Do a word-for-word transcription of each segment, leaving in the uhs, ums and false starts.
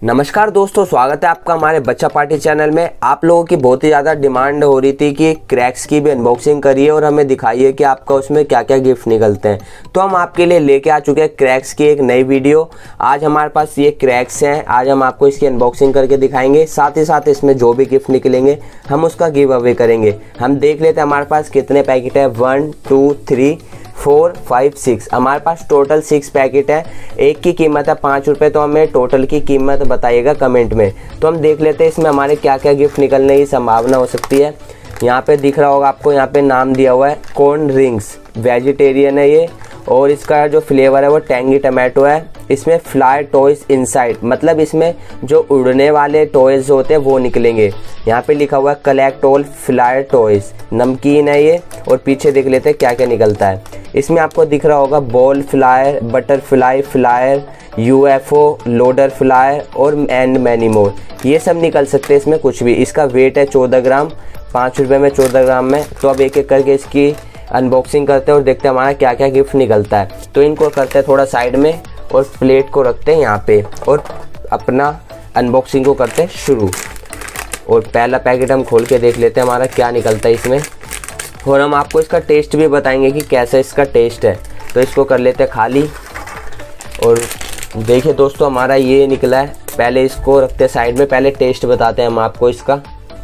नमस्कार दोस्तों, स्वागत है आपका हमारे बच्चा पार्टी चैनल में। आप लोगों की बहुत ही ज़्यादा डिमांड हो रही थी कि क्रैक्स की भी अनबॉक्सिंग करिए और हमें दिखाइए कि आपका उसमें क्या क्या गिफ्ट निकलते हैं। तो हम आपके लिए लेके आ चुके हैं क्रैक्स की एक नई वीडियो। आज हमारे पास ये क्रैक्स हैं, आज हम आपको इसकी अनबॉक्सिंग करके दिखाएंगे। साथ ही साथ इसमें जो भी गिफ्ट निकलेंगे हम उसका गिव अवे करेंगे। हम देख लेते हैं हमारे पास कितने पैकेट है। One two three four five six, हमारे पास टोटल सिक्स पैकेट है। एक की कीमत है पाँच रुपये। तो हमें टोटल की कीमत बताइएगा कमेंट में। तो हम देख लेते हैं इसमें हमारे क्या क्या गिफ्ट निकलने की संभावना हो सकती है। यहाँ पे दिख रहा होगा आपको, यहाँ पे नाम दिया हुआ है कॉर्न रिंग्स, वेजिटेरियन है ये, और इसका जो फ्लेवर है वो टैंगी टमाटो है। इसमें फ्लाई टॉयज इनसाइड, मतलब इसमें जो उड़ने वाले टॉयज होते हैं वो निकलेंगे। यहाँ पे लिखा हुआ है कलेक्ट ऑल फ्लाई टॉयज, नमकीन है ये। और पीछे देख लेते हैं क्या क्या निकलता है। इसमें आपको दिख रहा होगा ball flyer, butterfly flyer, UFO, loader flyer और एंड मैनी मोर। ये सब निकल सकते हैं इसमें कुछ भी। इसका वेट है चौदह ग्राम, पाँच रुपये में चौदह ग्राम में। तो अब एक एक करके इसकी अनबॉक्सिंग करते हैं और देखते हैं हमारा क्या क्या गिफ्ट निकलता है। तो इनको करते हैं थोड़ा साइड में और प्लेट को रखते हैं यहाँ पे और अपना अनबॉक्सिंग को करते हैं शुरू। और पहला पैकेट हम खोल के देख लेते हैं हमारा क्या निकलता है इसमें, और हम आपको इसका टेस्ट भी बताएंगे कि कैसा इसका टेस्ट है। तो इसको कर लेते हैं खाली। और देखिए दोस्तों, हमारा ये निकला है। पहले इसको रखते हैं साइड में, पहले टेस्ट बताते हैं हम आपको इसका।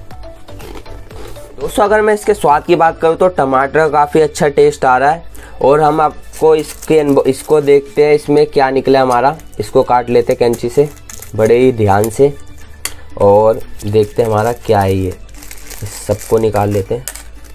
दोस्तों अगर मैं इसके स्वाद की बात करूँ तो टमाटर का काफ़ी अच्छा टेस्ट आ रहा है। और हम आपको इसके इसको देखते हैं इसमें क्या निकला हमारा। इसको काट लेते हैं कैंची से बड़े ही ध्यान से और देखते हैं हमारा क्या है ये। इस सबको निकाल लेते हैं।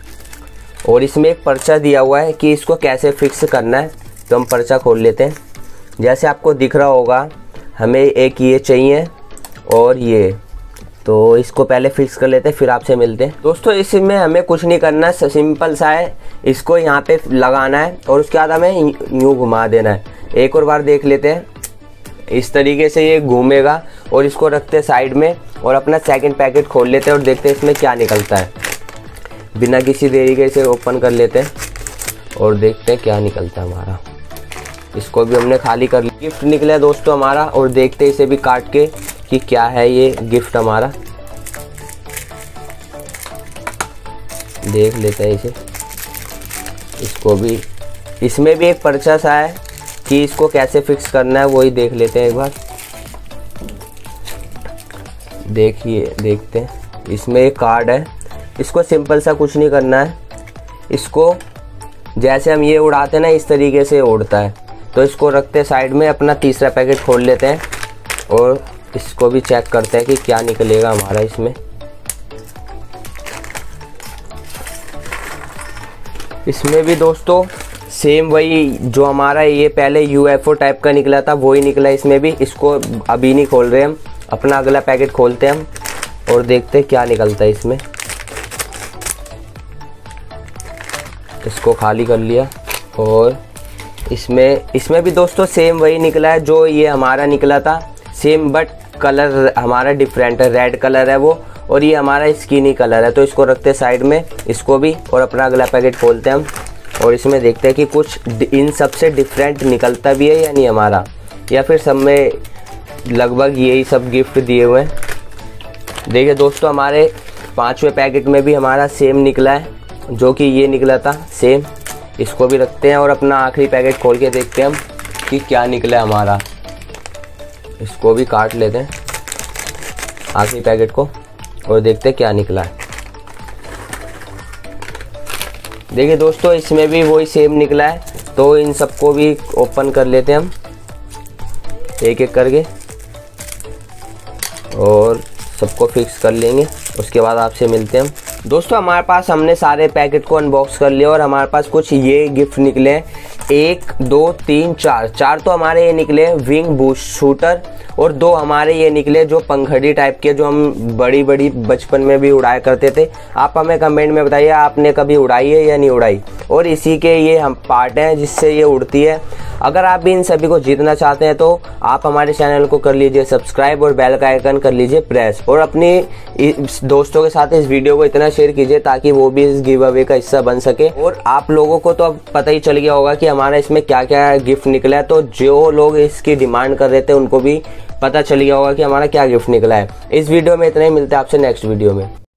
और इसमें एक पर्चा दिया हुआ है कि इसको कैसे फिक्स करना है। तो हम पर्चा खोल लेते हैं। जैसे आपको दिख रहा होगा हमें एक ये चाहिए और ये, तो इसको पहले फिक्स कर लेते हैं फिर आपसे मिलते हैं। दोस्तों इसमें हमें कुछ नहीं करना है, सिंपल सा है। इसको यहाँ पे लगाना है और उसके बाद हमें यूँ घुमा देना है। एक और बार देख लेते हैं। इस तरीके से ये घूमेगा और इसको रखते हैं साइड में और अपना सेकंड पैकेट खोल लेते हैं और देखते हैं इसमें क्या निकलता है। बिना किसी देरी के इसे ओपन कर लेते हैं और देखते हैं क्या निकलता है हमारा। इसको भी हमने खाली कर लिया। गिफ्ट निकला दोस्तों हमारा, और देखते हैं इसे भी काट के कि क्या है ये गिफ्ट हमारा। देख लेते हैं इसे। इसको भी, इसमें भी एक पर्चा सा है कि इसको कैसे फिक्स करना है, वही देख लेते हैं एक बार। देखिए देखते हैं, इसमें एक कार्ड है। इसको सिंपल सा कुछ नहीं करना है। इसको जैसे हम ये उड़ाते हैं ना, इस तरीके से उड़ता है। तो इसको रखते हैं साइड में। अपना तीसरा पैकेट खोल लेते हैं और इसको भी चेक करते हैं कि क्या निकलेगा हमारा इसमें। इसमें भी दोस्तों सेम वही जो हमारा ये पहले यूएफओ टाइप का निकला था वही निकला इसमें भी। इसको अभी नहीं खोल रहे हम, अपना अगला पैकेट खोलते हैं हम और देखते हैं क्या निकलता है इसमें। इसको खाली कर लिया और इसमें इसमें भी दोस्तों सेम वही निकला है जो ये हमारा निकला था। सेम बट कलर हमारा डिफरेंट है, रेड कलर है वो, और ये हमारा स्किनी कलर है। तो इसको रखते हैं साइड में, इसको भी, और अपना अगला पैकेट खोलते हैं हम और इसमें देखते हैं कि कुछ इन सब से डिफरेंट निकलता भी है या नहीं हमारा, या फिर सब में लगभग यही सब गिफ्ट दिए हुए हैं। देखिए दोस्तों हमारे पाँचवें पैकेट में भी हमारा सेम निकला है जो कि ये निकला था सेम। इसको भी रखते हैं और अपना आखिरी पैकेट खोल के देखते हैं हम कि क्या निकला है हमारा। इसको भी काट लेते हैं आखिरी पैकेट को और देखते हैं क्या निकला है। देखिए दोस्तों इसमें भी वही सेम निकला है। तो इन सबको भी ओपन कर लेते हैं हम एक एक करके और सबको फिक्स कर लेंगे। उसके बाद आपसे मिलते हैं हम। दोस्तों हमारे पास हमने सारे पैकेट को अनबॉक्स कर लिया और हमारे पास कुछ ये गिफ्ट निकले हैं। एक दो तीन चार चार तो हमारे ये निकले विंग बूस्ट शूटर, और दो हमारे ये निकले जो पंखड़ी टाइप के, जो हम बड़ी बड़ी बचपन में भी उड़ाया करते थे। आप हमें कमेंट में बताइए आपने कभी उड़ाई है या नहीं उड़ाई। और इसी के ये हम पार्ट हैं जिससे ये उड़ती है। अगर आप भी इन सभी को जीतना चाहते हैं तो आप हमारे चैनल को कर लीजिए सब्सक्राइब और बेल का आइकन कर लीजिए प्रेस, और अपनी दोस्तों के साथ इस वीडियो को इतना शेयर कीजिए ताकि वो भी इस गिव अवे का हिस्सा बन सके। और आप लोगों को तो अब पता ही चल गया होगा कि हमारा इसमें क्या क्या गिफ्ट निकला है। तो जो लोग इसकी डिमांड कर रहे थे उनको भी पता चल गया होगा कि हमारा क्या गिफ्ट निकला है। इस वीडियो में इतना ही, मिलते हैं आपसे नेक्स्ट वीडियो में।